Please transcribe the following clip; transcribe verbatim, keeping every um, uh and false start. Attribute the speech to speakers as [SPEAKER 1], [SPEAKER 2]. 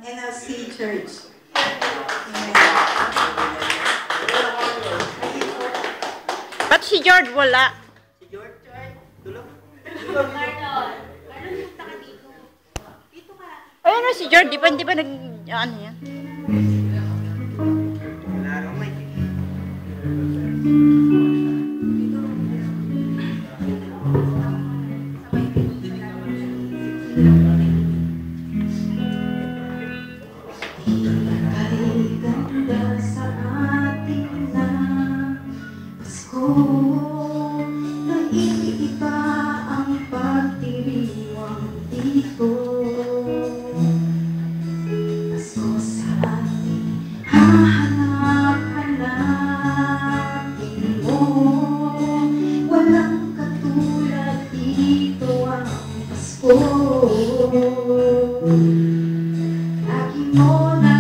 [SPEAKER 1] N L C Church.
[SPEAKER 2] Ba't si George wala?
[SPEAKER 3] Si George, George, tulog.
[SPEAKER 4] Marlon, Marlon, punta ka dito. Dito ka.
[SPEAKER 2] Ayun na si George, di ba, di ba nag, ano yan?
[SPEAKER 3] Wala raw may.
[SPEAKER 1] Ay ganda sa ating na Pasko, naiiba ang pagdiriwang dito. Pasko sa ating hahanap-hanapin mo, walang katulad dito ang Pasko. Lagi mo na